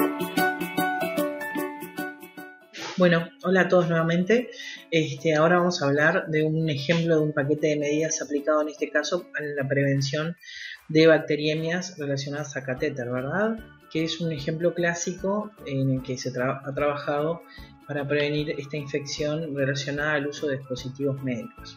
Bueno, hola a todos nuevamente. Ahora vamos a hablar de un ejemplo de un paquete de medidas aplicado en este caso a la prevención de bacteriemias relacionadas a catéter, ¿verdad? Que es un ejemplo clásico en el que se ha trabajado para prevenir esta infección relacionada al uso de dispositivos médicos.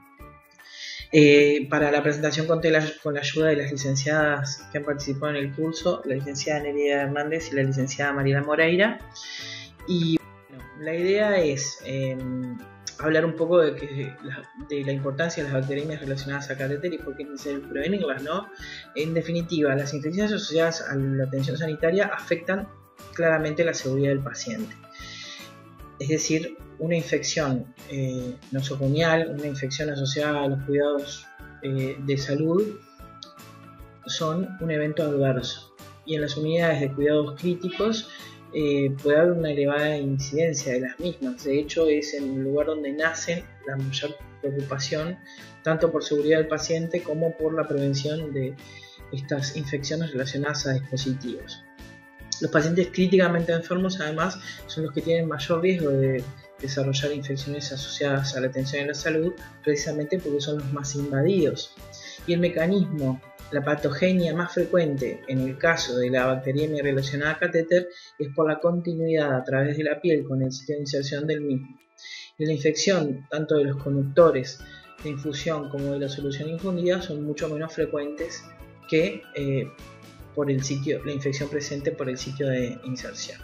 Para la presentación conté con la ayuda de las licenciadas que han participado en el curso, la licenciada Nereida Hernández y la licenciada Mariela Moreira. Y bueno, la idea es hablar un poco de la importancia de las bacteriemias relacionadas a catéter y por qué es necesario prevenirlas, ¿no? En definitiva, las infecciones asociadas a la atención sanitaria afectan claramente la seguridad del paciente. Es decir, una infección nosocomial, una infección asociada a los cuidados de salud, son un evento adverso. Y en las unidades de cuidados críticos puede haber una elevada incidencia de las mismas. De hecho, es en el lugar donde nace la mayor preocupación, tanto por seguridad del paciente como por la prevención de estas infecciones relacionadas a dispositivos. Los pacientes críticamente enfermos, además, son los que tienen mayor riesgo de desarrollar infecciones asociadas a la atención y la salud, precisamente porque son los más invadidos. Y el mecanismo, la patogenia más frecuente en el caso de la bacteriemia relacionada a catéter es por la continuidad a través de la piel con el sitio de inserción del mismo. Y la infección, tanto de los conductores de infusión como de la solución infundida, son mucho menos frecuentes que por el sitio, la infección presente por el sitio de inserción.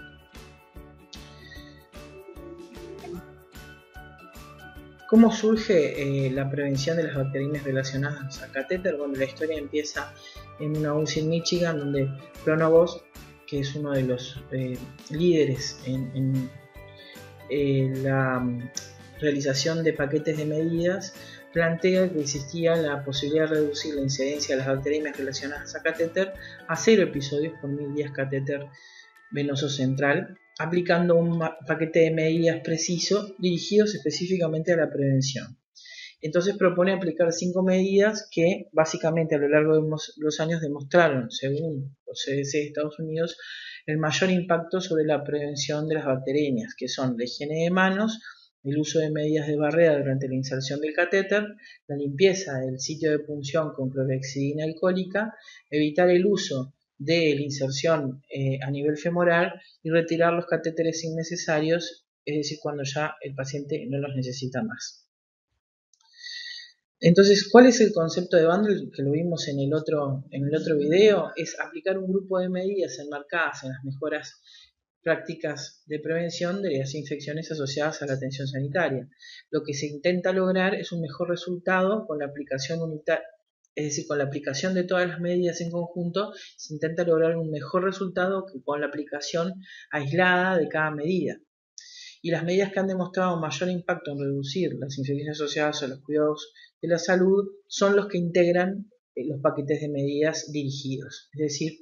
¿Cómo surge la prevención de las bacteriemias relacionadas a catéter? Bueno, la historia empieza en una UCI en Michigan, donde Pronovost, que es uno de los líderes en la realización de paquetes de medidas, plantea que existía la posibilidad de reducir la incidencia de las bacteriemias relacionadas a catéter a 0 episodios por 1000 días catéter venoso central, aplicando un paquete de medidas preciso dirigidos específicamente a la prevención. Entonces propone aplicar 5 medidas que básicamente a lo largo de los años demostraron, según los CDC de Estados Unidos, el mayor impacto sobre la prevención de las bacteriemias, que son la higiene de manos, el uso de medidas de barrera durante la inserción del catéter, la limpieza del sitio de punción con clorhexidina alcohólica, evitar el uso de la inserción a nivel femoral y retirar los catéteres innecesarios, es decir, cuando ya el paciente no los necesita más. Entonces, ¿cuál es el concepto de bundle? Que lo vimos en el otro video, es aplicar un grupo de medidas enmarcadas en las mejoras prácticas de prevención de las infecciones asociadas a la atención sanitaria. Lo que se intenta lograr es un mejor resultado con la aplicación unitaria, es decir, con la aplicación de todas las medidas en conjunto, se intenta lograr un mejor resultado que con la aplicación aislada de cada medida. Y las medidas que han demostrado mayor impacto en reducir las infecciones asociadas a los cuidados de la salud son los que integran los paquetes de medidas dirigidos. Es decir,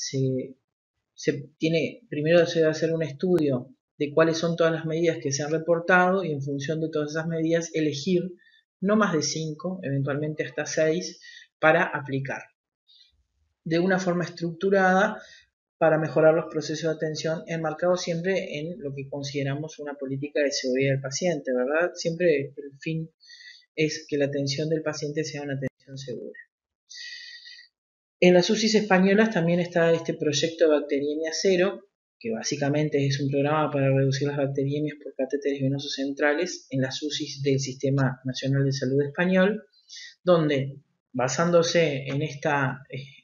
primero se va a hacer un estudio de cuáles son todas las medidas que se han reportado y en función de todas esas medidas elegir no más de 5, eventualmente hasta 6, para aplicar de una forma estructurada para mejorar los procesos de atención, enmarcados siempre en lo que consideramos una política de seguridad del paciente, ¿verdad? Siempre el fin es que la atención del paciente sea una atención segura. En las UCIs españolas también está este proyecto de Bacteriemia Cero, que básicamente es un programa para reducir las bacteriemias por catéteres venosos centrales en las UCIs del Sistema Nacional de Salud Español, donde, basándose en esta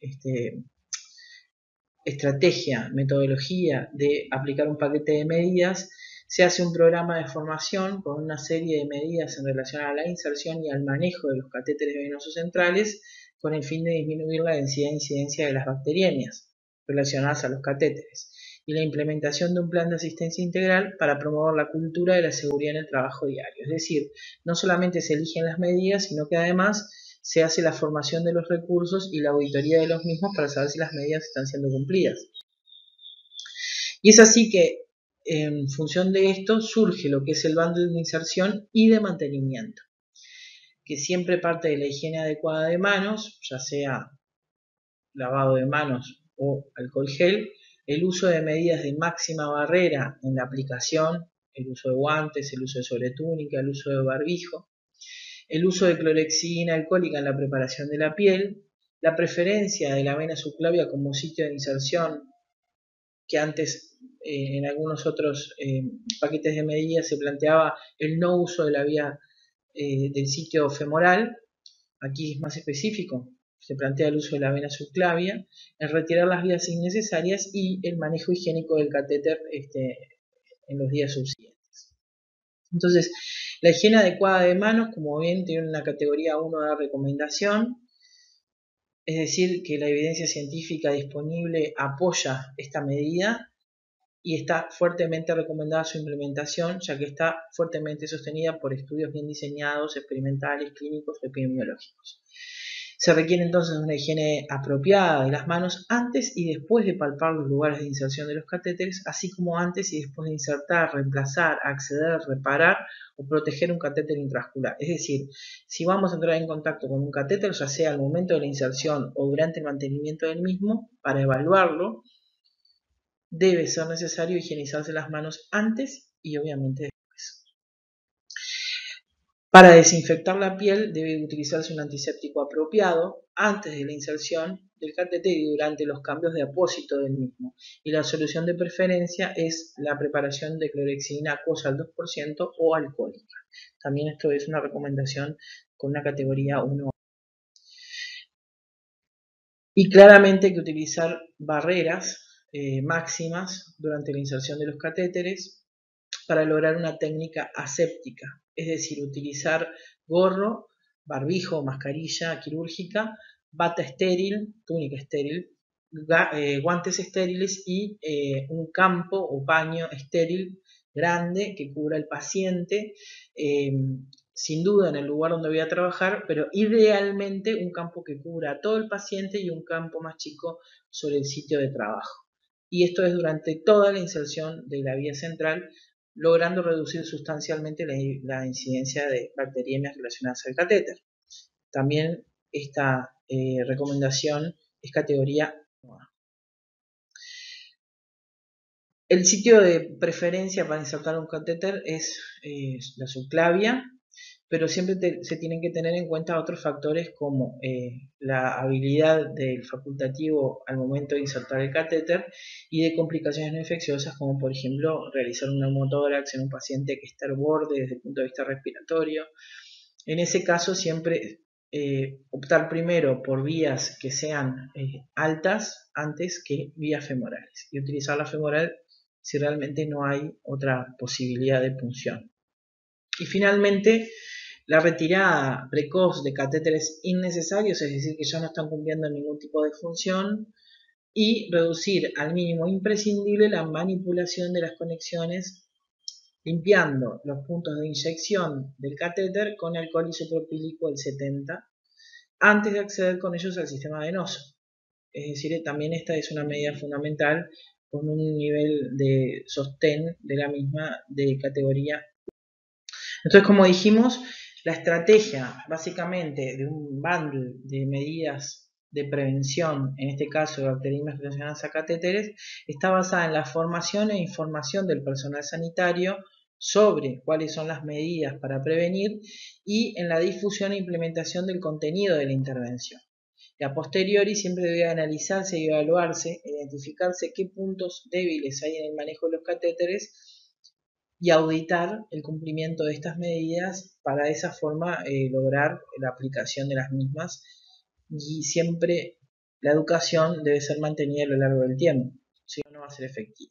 estrategia, metodología de aplicar un paquete de medidas, se hace un programa de formación con una serie de medidas en relación a la inserción y al manejo de los catéteres venosos centrales con el fin de disminuir la densidad e incidencia de las bacteriemias relacionadas a los catéteres y la implementación de un plan de asistencia integral para promover la cultura de la seguridad en el trabajo diario. Es decir, no solamente se eligen las medidas, sino que además se hace la formación de los recursos y la auditoría de los mismos para saber si las medidas están siendo cumplidas. Y es así que en función de esto surge lo que es el bundle de inserción y de mantenimiento, que siempre parte de la higiene adecuada de manos, ya sea lavado de manos o alcohol gel, el uso de medidas de máxima barrera en la aplicación, el uso de guantes, el uso de sobretúnica, el uso de barbijo, el uso de clorexidina alcohólica en la preparación de la piel, la preferencia de la vena subclavia como sitio de inserción, que antes en algunos otros paquetes de medidas se planteaba el no uso de la vía del sitio femoral. Aquí es más específico, se plantea el uso de la vena subclavia, el retirar las vías innecesarias y el manejo higiénico del catéter en los días subsiguientes. Entonces, la higiene adecuada de manos, como bien, tiene una categoría 1 de recomendación, es decir, que la evidencia científica disponible apoya esta medida y está fuertemente recomendada su implementación, ya que está fuertemente sostenida por estudios bien diseñados, experimentales, clínicos o epidemiológicos. Se requiere entonces una higiene apropiada de las manos antes y después de palpar los lugares de inserción de los catéteres, así como antes y después de insertar, reemplazar, acceder, reparar o proteger un catéter intraoscular. Es decir, si vamos a entrar en contacto con un catéter, ya sea al momento de la inserción o durante el mantenimiento del mismo, para evaluarlo, debe ser necesario higienizarse las manos antes y obviamente después. Para desinfectar la piel debe utilizarse un antiséptico apropiado antes de la inserción del catéter y durante los cambios de apósito del mismo. Y la solución de preferencia es la preparación de clorexidina acuosa al 2% o alcohólica. También esto es una recomendación con una categoría 1. Y claramente hay que utilizar barreras máximas durante la inserción de los catéteres para lograr una técnica aséptica, es decir, utilizar gorro, barbijo, mascarilla quirúrgica, bata estéril, túnica estéril, guantes estériles y un campo o paño estéril grande que cubra al paciente, sin duda en el lugar donde voy a trabajar, pero idealmente un campo que cubra a todo el paciente y un campo más chico sobre el sitio de trabajo. Y esto es durante toda la inserción de la vía central, logrando reducir sustancialmente la incidencia de bacteriemias relacionadas al catéter. También esta recomendación es categoría 1. El sitio de preferencia para insertar un catéter es la subclavia, pero siempre se tienen que tener en cuenta otros factores como la habilidad del facultativo al momento de insertar el catéter y de complicaciones no infecciosas como por ejemplo realizar un neumotórax en un paciente que está al borde desde el punto de vista respiratorio. En ese caso siempre optar primero por vías que sean altas antes que vías femorales y utilizar la femoral si realmente no hay otra posibilidad de punción. Y finalmente, la retirada precoz de catéteres innecesarios, es decir, que ya no están cumpliendo ningún tipo de función, y reducir al mínimo imprescindible la manipulación de las conexiones, limpiando los puntos de inyección del catéter con alcohol isopropílico del 70, antes de acceder con ellos al sistema venoso. Es decir, también esta es una medida fundamental con un nivel de sostén de la misma de categoría. Entonces, como dijimos, la estrategia básicamente de un bundle de medidas de prevención, en este caso de bacteriemias relacionadas a catéteres, está basada en la formación e información del personal sanitario sobre cuáles son las medidas para prevenir y en la difusión e implementación del contenido de la intervención. Y a posteriori siempre debe analizarse y evaluarse, identificarse qué puntos débiles hay en el manejo de los catéteres y auditar el cumplimiento de estas medidas para de esa forma lograr la aplicación de las mismas, y siempre la educación debe ser mantenida a lo largo del tiempo, si no, no va a ser efectiva.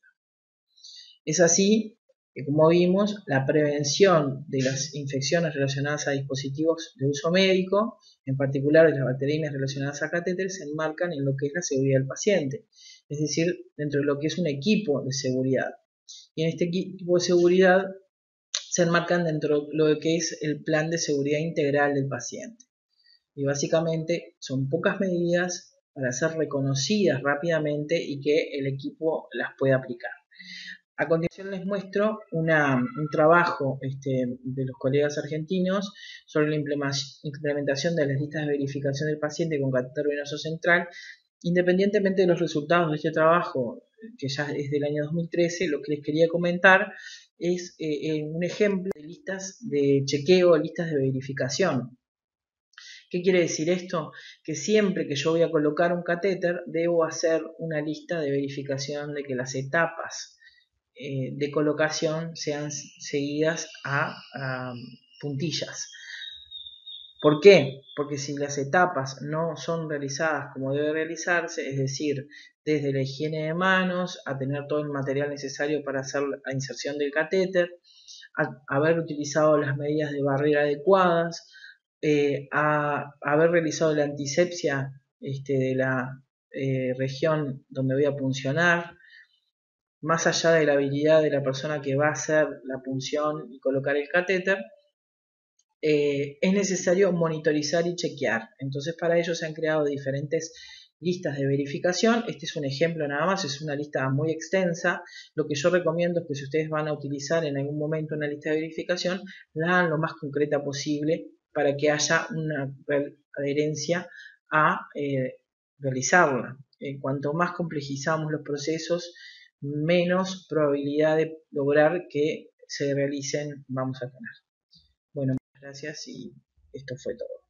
Es así que, como vimos, la prevención de las infecciones relacionadas a dispositivos de uso médico, en particular de las bacteriemias relacionadas a catéteres, se enmarcan en lo que es la seguridad del paciente, es decir, dentro de lo que es un equipo de seguridad. Y en este equipo de seguridad se enmarcan dentro de lo que es el plan de seguridad integral del paciente. Y básicamente son pocas medidas para ser reconocidas rápidamente y que el equipo las pueda aplicar. A continuación les muestro un trabajo de los colegas argentinos sobre la implementación de las listas de verificación del paciente con catéter venoso central. Independientemente de los resultados de este trabajo que ya es del año 2013, lo que les quería comentar es un ejemplo de listas de chequeo, listas de verificación. ¿Qué quiere decir esto? Que siempre que yo voy a colocar un catéter, debo hacer una lista de verificación de que las etapas de colocación sean seguidas a puntillas. ¿Por qué? Porque si las etapas no son realizadas como debe realizarse, es decir, desde la higiene de manos, a tener todo el material necesario para hacer la inserción del catéter, a haber utilizado las medidas de barrera adecuadas, a haber realizado la antisepsia de la región donde voy a puncionar, más allá de la habilidad de la persona que va a hacer la punción y colocar el catéter, es necesario monitorizar y chequear. Entonces para ello se han creado diferentes listas de verificación. Este es un ejemplo nada más, es una lista muy extensa. Lo que yo recomiendo es que si ustedes van a utilizar en algún momento una lista de verificación, la hagan lo más concreta posible para que haya una adherencia a realizarla. Cuanto más complejizamos los procesos, menos probabilidad de lograr que se realicen vamos a tener. Bueno, gracias y esto fue todo.